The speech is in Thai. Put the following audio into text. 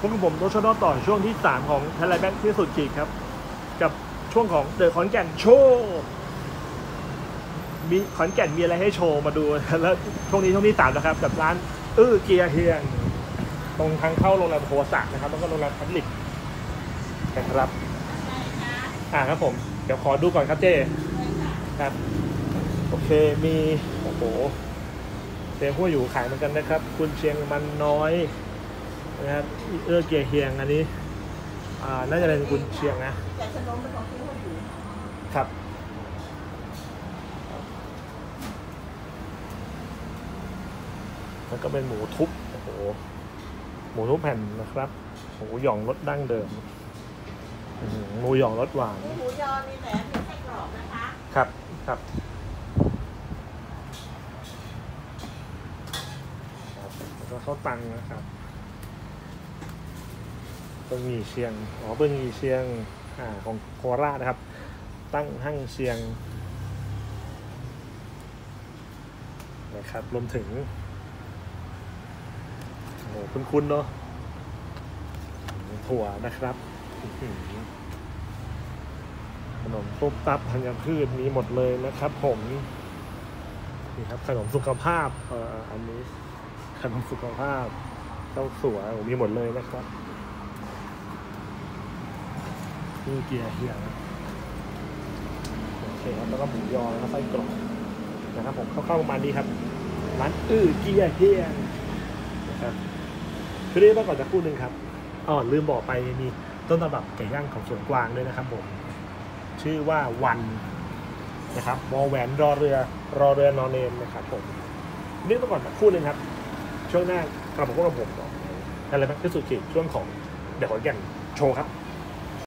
พบกับผมโรชโนต่อช่วงที่ 3 ของไทยแลนด์แบงค์ที่สุดขีดครับกับช่วงของเดอะขอนแก่นโชว์มีขอนแก่นมีอะไรให้โชว์มาดูแล้วช่วงที่3นะครับกับร้านเกียร์เฮียงตรงทางเข้าโรงแรมโพสต์นะครับแล้วก็โรงแรมพับลิกนะครับครับผมเดี๋ยวขอดูก่อนครับเจ้ครับโอเคมีโอ้โหเสียงหัวอยู่ขายเหมือนกันนะครับคุณเชียงมันน้อยนะครับเกียร์เฮียงอันนี้น่าจะเป็นคุณเชียงนะแต่ขนมเป็นของที่หัวอยู่ครับแล้วก็เป็นหมูทุบโอ้โหหมูทุบแผ่นนะครับหมูหยองรสดั้งเดิมหมูหยองรสหวานหมูยอนี่แหละมีไส้กรอกนะคะครับครับแล้วก็ข้าวตังนะครับเบิ้งหมี่เชียงเบิ้งหมี่เชียงของโคราชนะครับตั้งหั่งเชียงนะครับรวมถึงโอ้คุ้นๆเนาะถั่วนะครับขนมต้มตับธัญพืชมีหมดเลยนะครับผมนี่ครับขนมสุขภาพอันนี้ขนมสุขภาพเต้าสัวมีหมดเลยนะครับนี่เกียร์เฮียโอเคครับแล้วก็หมูยอแล้วก็ไส้กรอกนะครับผมเข้าประมาณนี้ครับร้านเกียร์เฮียนะครับคือเรียกว่าก่อนจะพูดนึงครับลืมบอกไปมีต้นตำรับไก่ย่างของสวนกวางด้วยนะครับผมชื่อว่าวันนะครับวอแหวนรอเรือนอนเนนนะครับผมนี่ต้องก่อนจะพูดนึงครับช่วงหน้ากลับมาพบกับผมอะไรบ้างที่สุดขีดช่วงของเดี๋ยวขอแก่นโชว์ครับ